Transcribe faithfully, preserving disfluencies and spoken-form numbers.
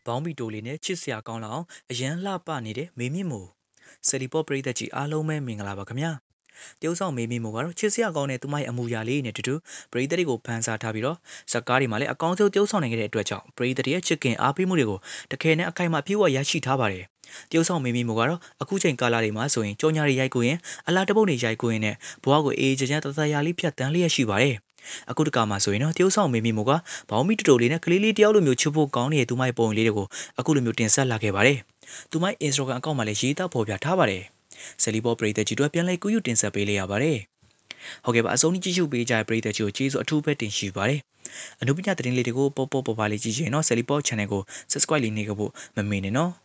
ဘောင်းဘီတိုလေးနဲ့ချစ်စရာကောင်းလောက်အောင်အရန်လှပနေတဲ့မေမြင့်မို့ဆယ်လီပေါ့ပရိသတ်ကြီးအားလုံးပဲမင်္ဂလာပါခင်ဗျာတရုတ်ဆောင်မေမြင့်မို့ကတော့ချစ်စရာကောင်းတဲ့သူမရဲ့အမူအရာလေးနဲ့တူတူပရိသတ်တွေကိုဖန်ဆာထားပြီးတော့ဇက်ကားတွေမှာလည်းအကောင်းဆုံးတရုတ်ဆောင်နိုင်ခဲ့တဲ့အတွက်ကြောင့်ပရိသတ်ရဲ့ချစ်ခင်အားပေးမှုတွေကိုတခဲနဲ့အခိုင်အမာပြေဝရရှိထားပါတယ်တရုတ်ဆောင်မေမြင့်မို့ကတော့အခုချိန်ကာလတွေမှာဆိုရင်ကြောညာတွေရိုက်ကိုရင်အလားတပုတ်တွေရိုက်ကိုရင်နဲ့ဘဝကိုအေးအေးချမ်းချမ်းတသရာလေးဖြတ်တန်းလျက်ရှိပါတယ်အခုတကမှာဆိုရင်တော့တရုတ်ဆောင်မေမီမိုကဘောင်းမီတူတူလေးနဲ့ကလေးလေးတယောက်လိုမျိုးချစ်ဖို့ကောင်းနေတဲ့သူမရဲ့ပုံလေးတွေကိုအခုလိုမျိုးတင်ဆက်လာခဲ့ပါတယ်။သူမရဲ့ Instagram အကောင့်မှာလည်းရေးသားဖော်ပြထားပါတယ်။ဆယ်လီဘောပရိသတ်ကြီးတို့ပြန်လဲကူးယူတင်ဆက်ပေးလိုက်ရပါတယ်။ဟုတ်ကဲ့ပါအဆုံးကြီးကြည့်ရှုပေးကြတဲ့ပရိသတ်ကြီးကိုကျေးဇူးအထူးပဲတင်ရှိပါတယ်။အနုပညာသတင်းလေးတွေကိုပေါ်ပေါ်ပေါ်ပါလေးကြည့်ရင်တော့ဆယ်လီဘော channel ကို subscribe လေးနေကြဖို့မမေ့နဲ့နော်။